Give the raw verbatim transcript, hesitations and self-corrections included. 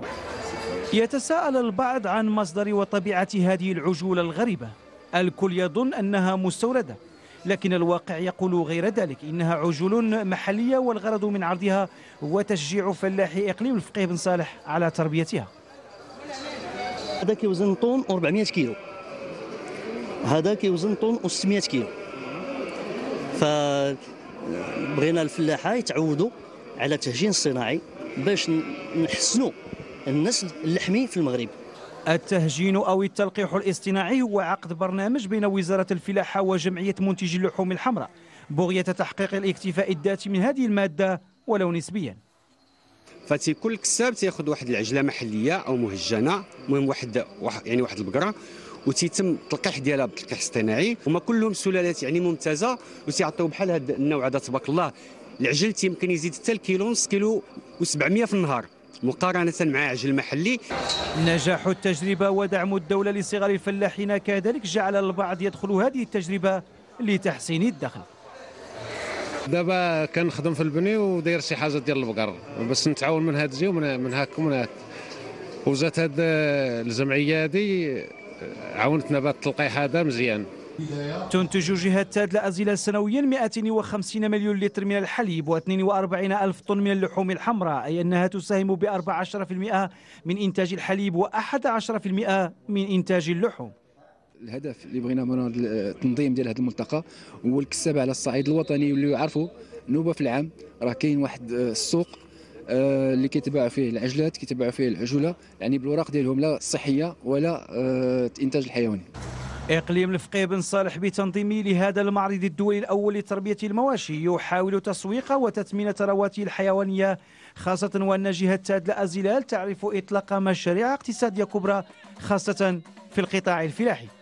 يتساءل البعض عن مصدر وطبيعة هذه العجول الغريبة. الكل يظن أنها مستوردة، لكن الواقع يقول غير ذلك. إنها عجول محلية، والغرض من عرضها هو تشجيع فلاحي إقليم الفقيه بن صالح على تربيتها. هذا كيوزن طن و400 كيلو، هذا كيوزن طن و600 كيلو. فبغينا الفلاحه يتعودوا على التهجين الصناعي باش نحسنوا النسل اللحمي في المغرب. التهجين أو التلقيح الاصطناعي هو عقد برنامج بين وزارة الفلاحة وجمعية منتجي اللحوم الحمراء بغية تحقيق الاكتفاء الذاتي من هذه المادة ولو نسبيا. فتي كل كساب تياخذ واحد العجله محليه او مهجنه، المهم واحد يعني واحد البقره، وتيتم التلقيح ديالها بالتلقيح الاصطناعي. هما كلهم سلالات يعني ممتازه، وتيعطيو بحال هذا النوع هذا تبارك الله. العجل تيمكن يزيد حتى الكيلو ونص، كيلو وسبعمية في النهار مقارنه مع عجل محلي. نجاح التجربه ودعم الدوله لصغار الفلاحين كذلك جعل البعض يدخل هذه التجربه لتحسين الدخل. دابا كنخدم في البني وداير شي حاجه ديال البقر باش نتعاون من هاد الجهه ومن من هاك ومن هاك، وجات هاد الجمعيه هادي عاونتنا بهذا التلقيح هذا مزيان. تنتج جهة تاد لأزيلا سنويا مئتين وخمسين مليون لتر من الحليب واثنين وأربعين ألف طن من اللحوم الحمراء، أي أنها تساهم ب أربعة عشر بالمئة من إنتاج الحليب وأحد عشر بالمئة من إنتاج اللحوم. الهدف اللي بغينا من التنظيم ديال هذا الملتقى هو الكسابه على الصعيد الوطني، واللي يعرفوا نوبه في العام راه كاين واحد السوق اللي كيتباع فيه العجلات، كيتباع فيه العجوله، يعني بالوراق ديالهم لا الصحيه ولا الانتاج الحيواني. إقليم الفقيه بن صالح بتنظيمه لهذا المعرض الدولي الأول لتربية المواشي يحاول تسويق وتثمين ثرواته الحيوانية، خاصة وأن جهة تاد لأزلال تعرف إطلاق مشاريع اقتصادية كبرى خاصة في القطاع الفلاحي.